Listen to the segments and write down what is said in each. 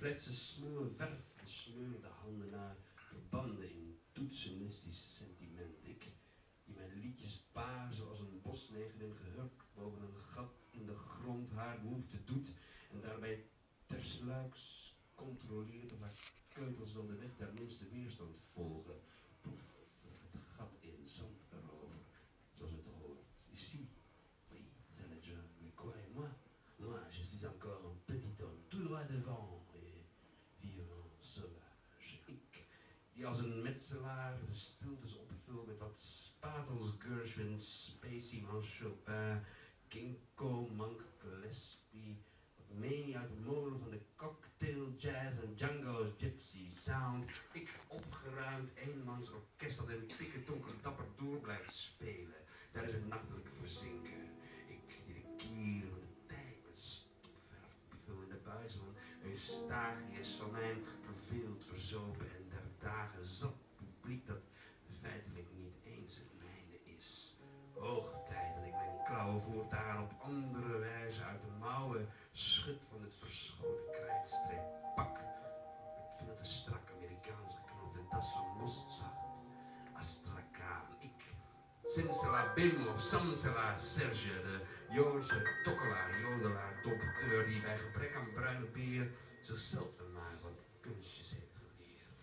Fletse sleuren verf en sleurde handen naar verbanden in toetsenistisch sentiment. Ik, die mijn liedjes baar zoals een bosnegerin gehurkt boven een gat in de grond haar behoefte doet en daarbij tersluiks controleert of haar keutels dan de weg der minste weerstand volgen. Poef, het gat in, zand erover, zoals het hoort. Ici, oui, c'est le jeu, mais quoi et moi? Moi, je suis encore un petit homme, tout droit devant et vivant sauvage. Ik, die als een metselaar de stiltes opvult met wat spatels, Gershwin, Spacey, Chopin, Kinko, Monk, Gillespie, wat mee uit de molen van de cocktail jazz en Django's gypsy sound. Ik opgeruimd eenmans orkest dat in pikken donker dapper door blijft spelen. Daar is het nachtelijk verzinken. Ik die de kieren van de tijd met stopverf opvul in de buis van Eustachius van mijn verveeld verzopen en der dagen zat publiek dat feitelijk niet eens het mijne is. Hoog tijd dat ik mijn klauwen voortaan op andere wijze uit de mouwen schud van het verschoten krijtstreep pak. Ik vind het een strak Amerikaans geknopte das van mostzacht. Astrakaan. Ik, Simsalabim of Samsela Serge, de Joodse tokkelaar, jodelaar, dompteur die bij gebrek aan bruine beer zichzelf te maken wat kunstjes heeft geleerd.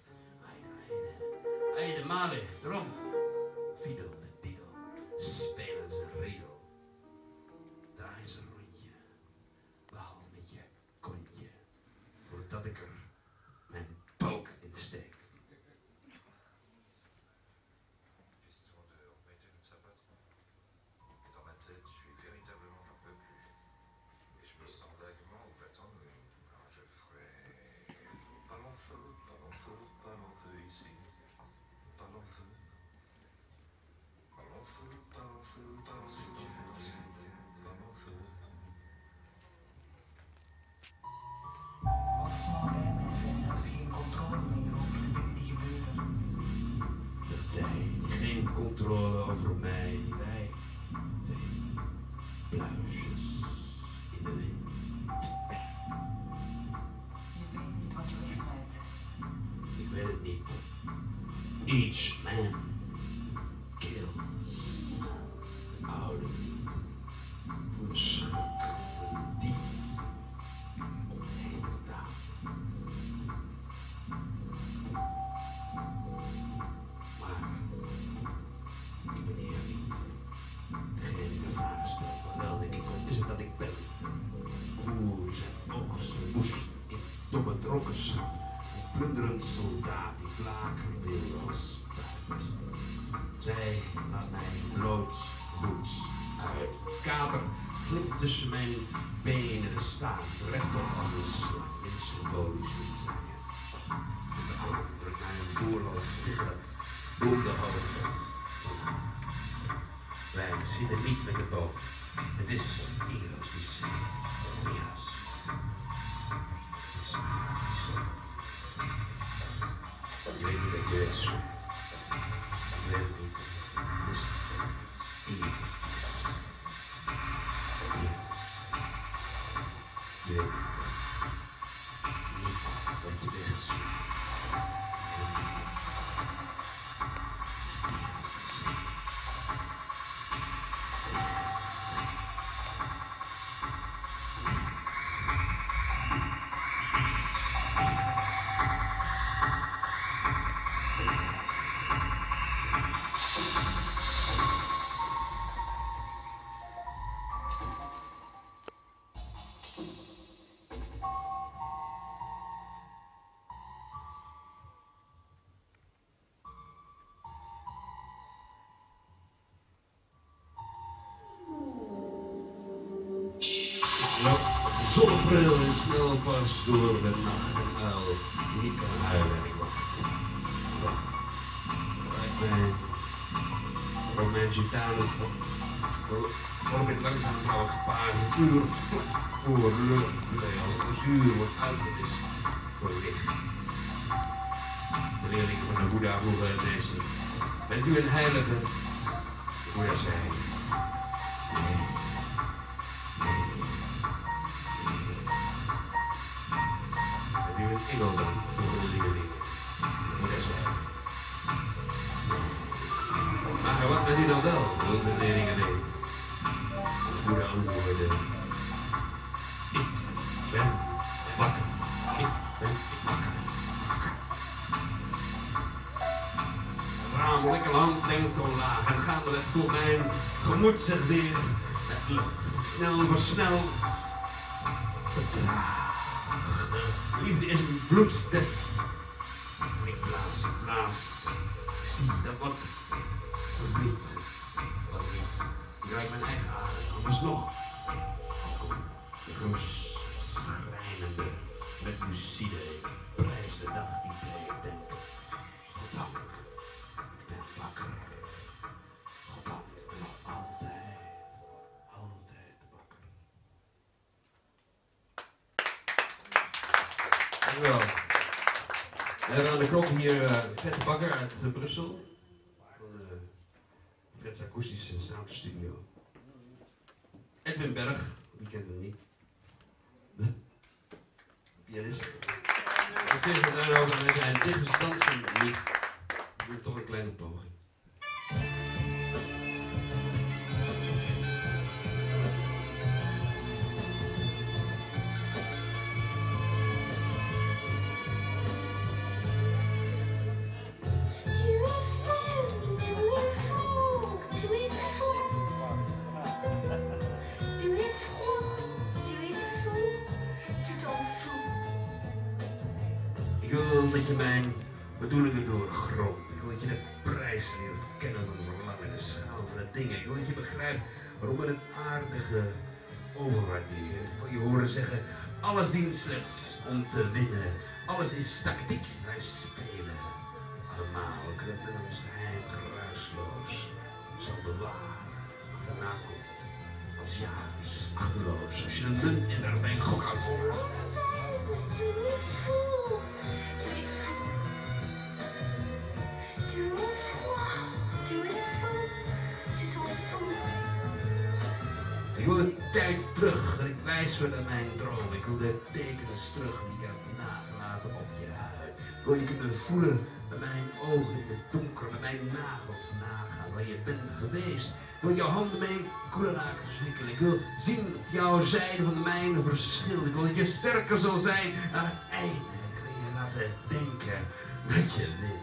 Eide male, drom. Fiedel met Dido, spelen ze een riedel. Draai ze een rondje, behalve met je kontje, voordat ik er mijn pook in steek. Question de remettre une sapate. Et dans ma tête, je suis véritablement un peu plus. Et je me sens vaguement au battant de... Alors je ferai... Pas l'enfeu, pas l'enfeu, pas l'enfeu ici. Pas l'enfeu. Pas l'enfeu, pas l'enfeu, pas l'enfeu, pas l'enfeu. Als smaken en zijn, er is geen controle meer over de dingen die gebeuren. Dat zij geen controle over mij, wij twee pluisjes in de wind. Je weet niet wat je wegsmijt. Ik weet het niet. Each man kills. Een oude niet. Voor een schurk, een dief. Op heterdaad. Maar ik ben hier niet degene die de vraag stelt. Maar wel denk ik, wat is het dat ik ben? Boer zijn oogst verwoest in domme dronkenschap. Een plunderend soldaat die blaker wil als spuit. Zij laat mij blootsvoets uit. Kater glipt tussen mijn benen de staart rechtop als een slang. Dit is symbolisch wil ik zeggen. En de arm drukt mij een voorhoofd tegen dat blonde hoofd van haar. Wij zitten niet met de boog. Het is Eros die zingt. Eros. Het is Eros die zingt. Je weet niet dat je is. Ik weet het niet. Het is Eros die zingt. Eros. Je weet niet. Niet wat je bent. En niet. Het is Eros die zingt. Zonnebril en snel pas door de nacht en uil die niet kan huilen en ik wacht. Wacht. Uit mijn romantitanus word ik langzaam blauw gepaard. Een uur vlak voor luchtplay als een zuur wordt uitgewist door licht. De leerlingen van de Boeddha vroegen het meester: bent u een heilige? De Boeddha zei: nee. Nee. Bent u een een engel dan, vroegen de leerlingen. De moeder zei, nee. Maar wat bent u dan wel, wilden de leerlingen weten. De moeder antwoordde, ik ben wakker. Ik ben wakker. Ramelijk een hand denkt omlaag en gaandeweg voelt mijn gemoed zich weer met lucht. Snel versneld, vertraagd. Liefde is een bloedtest. En ik blaas. Ik zie dat wat vervliet, wat niet. Ik ruik mijn eigen adem, anders nog. Roos, schrijnende, met lucide, ik prijs de dag die bleef denken. Goddank, ik ben wakker. Goddank, ik ben nog altijd wakker. Dankjewel. We hebben aan de klok hier Fred de Bakker uit Brussel. Van Fred's akoestische soundstudio. Edwin Berg, wie kent hem niet? Pianist. We zitten daarover met zijn tegenstandsing niet. Ik doe toch een kleine poging. Ik wil dat je mijn bedoelingen doorgrondt. Ik wil dat je de prijs leert kennen van verlangen, de schaal van de dingen. Ik wil dat je begrijpt waarom men het aardige overwaardeert. Ik wil je horen zeggen, alles dient slechts om te winnen. Alles is tactiek. Wij spelen allemaal. Ik wil dat men ons geheim geruisloos zal bewaren. Daarna komt als jagers achterloos. Als je een munt en daarbij een gok uitvoert. Ik wil de tijd terug, dat ik wijs word aan mijn droom. Ik wil de tekens terug die ik heb nagelaten op je huid. Ik wil je kunnen voelen met mijn ogen in het donker, met mijn nagels nagaan waar je bent geweest. Ik wil jouw handen mee koele lakens wikkelen. Ik wil zien of jouw zijde van de mijne verschilt. Ik wil dat je sterker zal zijn aan het einde. Ik wil je laten denken dat je wint.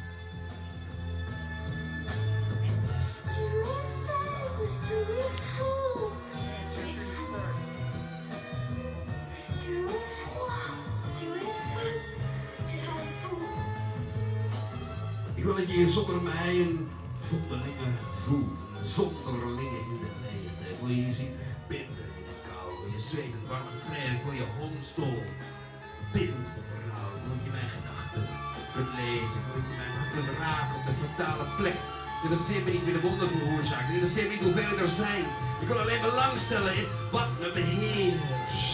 Ik wil dat je hier zonder mij een zonderlinge voelt, een zonderlinge in de leegte. Ik wil je hier zien binden in de kou, ik wil je zweten, warm en vrede. Ik wil je hondsdol binden op rouw. Ik wil dat je mijn gedachten kunt lezen. Ik wil dat je mijn hart kunt raken op de fatale plek. Dit interesseert me niet wie de wonden veroorzaakt. Dit interesseert me niet hoeveel er zijn. Ik wil alleen belangstellen in wat me beheerst.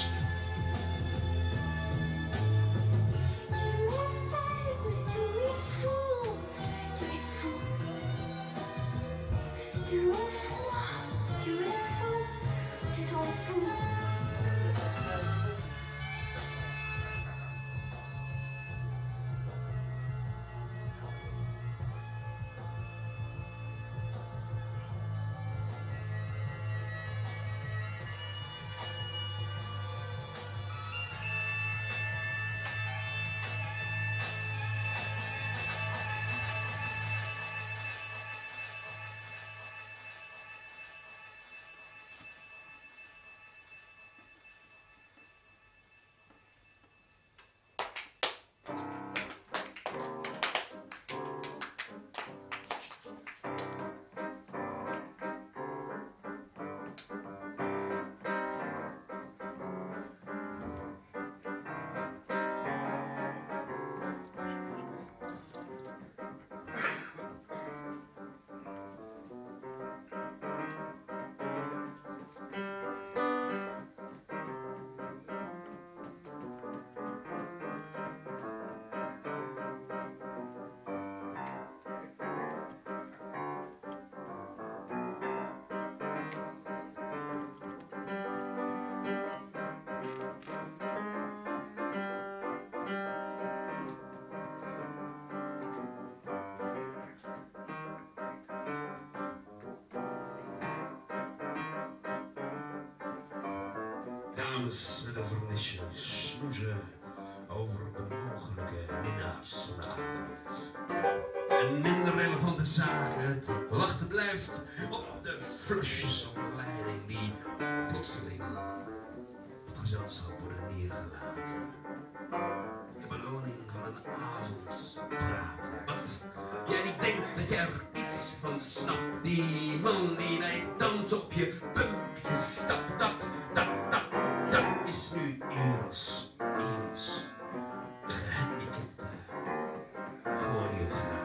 dames met een vernisje smoezen over de mogelijke minnaars van de avond. En minder relevante zaken, het wachten blijft op de flusjes of leiding die plotseling het gezelschap worden neergelaten. De beloning van een avondpraat. Wat? Jij niet denkt dat je er iets van snapt. Die man die bij dans op je pumpje stapt. Dat is nu Eros. Eros. De gehandicapte choreograaf.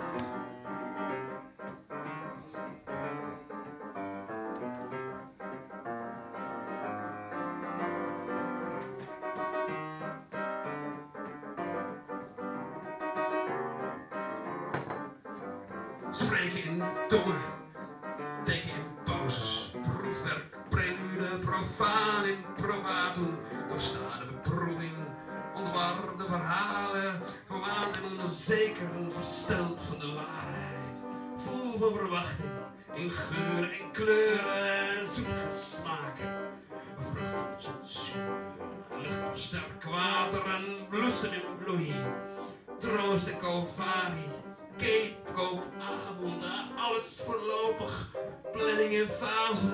Spreken in tongen, teken in poses, proefwerk, prelude, profaan in probatum, doorstaan de beproeving, ontwarde verhalen, verwaand en onzeker en versteld van de waarheid, vol van verwachting, in geuren en kleuren en zoete smaken, vrucht op censuur, lucht op sterk water en bloesem in bloei, troost en calvarie. Keetkoopavonden, alles voorlopig, planning in fase.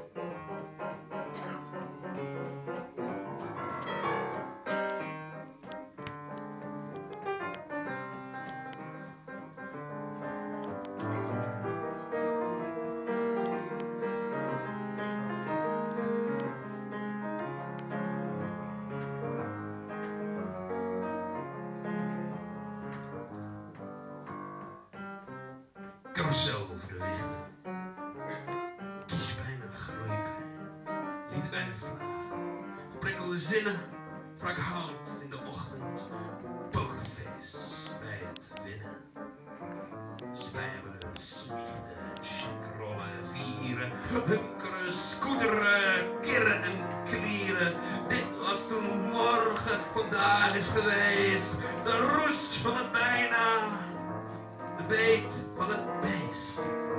Carousel over de lichten. Kiespijn en groeipijn. Liefde bij een vlaag. Geprikkelde zinnen. Wrak hout in de ochtend. Pokerface bij het winnen. Spijbelen, smichten, chikrollen en vieren. Hunkeren, scooteren, kirren en klieren. Dit was toen morgen, vandaag is geweest. De roes van het bijna. De beet van het beest.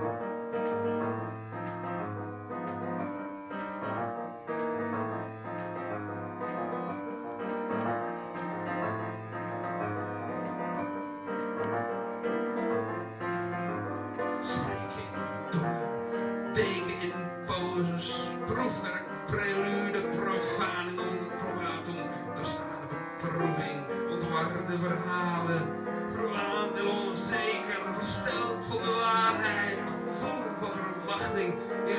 Spreken in tongen, teken in poses, proefwerk, prelude, profaan en onprobatum, doorstaande beproeving, ontwarde verhalen, verwaand en onzeker, versteld van de waarheid, vol van verwachting,